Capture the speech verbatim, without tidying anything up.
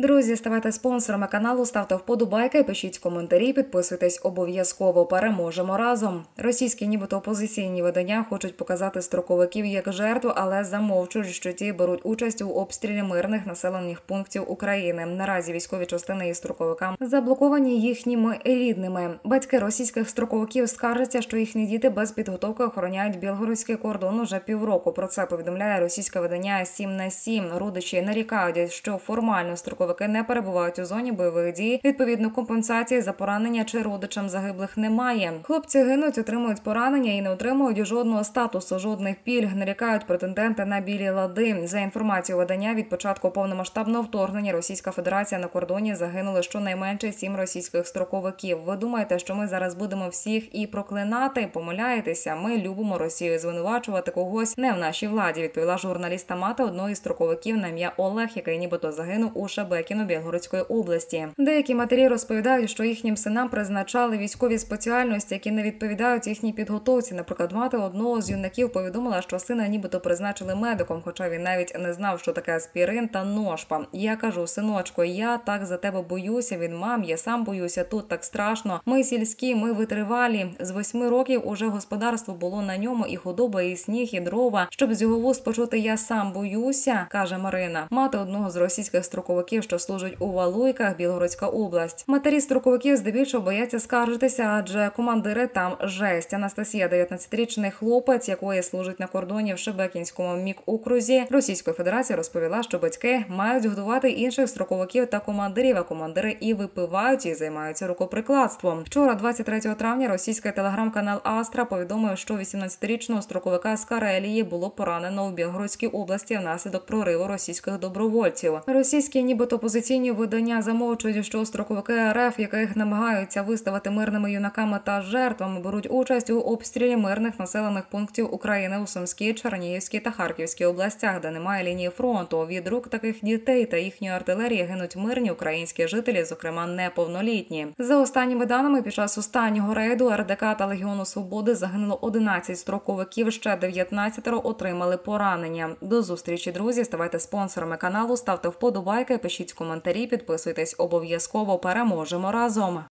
Друзі, ставайте спонсорами каналу, ставте вподобайки, пишіть коментарі, підписуйтесь обов'язково. Переможемо разом. Російські нібито опозиційні видання хочуть показати строковиків як жертву, але замовчують, що ті беруть участь у обстрілі мирних населених пунктів України. Наразі військові частини із строковиками заблоковані їхніми рідними. Батьки російських строковиків скаржаться, що їхні діти без підготовки охороняють білгородський кордон уже півроку. Про це повідомляє російське видання сім на сім. Родичі нарікають, що формально строковики не перебувають у зоні бойових дій. Відповідно, компенсації за поранення чи родичам загиблих немає. Хлопці гинуть, отримують поранення і не отримують жодного статусу, жодних пільг, нарікають претенденти на білі лади. За інформацією видання, від початку повномасштабного вторгнення Російська Федерація на кордоні загинули щонайменше сім російських строковиків. Ви думаєте, що ми зараз будемо всіх і проклинати? Помиляєтеся. Ми любимо Росію. Звинувачувати когось не в нашій владі, відповіла журналістка мати одного із строковиків на ім'я Олег, який нібито загинув у Шебекіно Білгородської області. Деякі матері розповідають, що їхнім синам призначали військові спеціальності, які не відповідають їхній підготовці. Наприклад, мати одного з юнаків повідомила, що сина нібито призначили медиком, хоча він навіть не знав, що таке аспірин та ношпа. Я кажу: синочко, я так за тебе боюся, він мам, я сам боюся, тут так страшно. Ми сільські, ми витривалі. З восьми років уже господарство було на ньому, і худоба, і сніг, і дрова. Щоб з його вуст почути «я сам боюся», каже Марина, мати одного з російських строковиків, що служить у Валуйках, Білгородська область. Матері строковиків здебільшого бояться скаржитися, адже командири там жесть. Анастасія, дев'ятнадцятирічний хлопець, якої служить на кордоні в Шебекінському мікокрузі Російської Федерації, розповіла, що батьки мають годувати інших строковиків та командирів, а командири і випивають, і займаються рукоприкладством. Вчора, двадцять третього травня, російський телеграм-канал Астра повідомив, що вісімнадцятирічного строковика з Карелії було поранено у Білгородській області внаслідок прориву російських добровольців. Російські нібито опозиційні видання замовчують, що строковики РФ, яких намагаються виставити мирними юнаками та жертвами, беруть участь у обстрілі мирних населених пунктів України у Сумській, Чернігівській та Харківській областях, де немає лінії фронту. Від рук таких дітей та їхньої артилерії гинуть мирні українські жителі, зокрема неповнолітні. За останніми даними, під час останнього рейду РДК та Легіону Свободи загинуло одинадцять строковиків, ще дев'ятнадцятеро отримали поранення. До зустрічі, друзі, ставайте спонсорами каналу, ставте вподобайки, пишіть коментарі, підписуйтесь обов'язково. Переможемо разом!